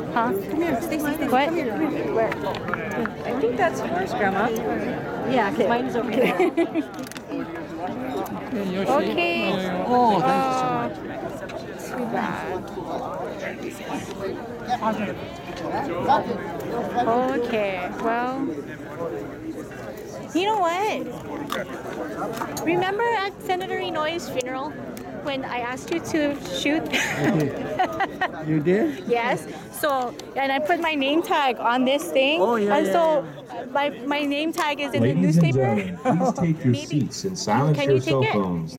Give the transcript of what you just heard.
Huh? Come here, Stacy. What? Come here. Where? I think that's yours, Grandma. Yeah, because mine is over here. Okay. Oh, thank you so much. Too bad. Okay, well, you know what? Remember at Senator Inouye's funeral when I asked you to shoot? You did? Yes. So, and I put my name tag on this thing. Oh, yeah, And yeah, so my name tag is in the Ladies and newspaper. gentlemen, please take your Maybe. seats and silence Can your you take cell it? phones.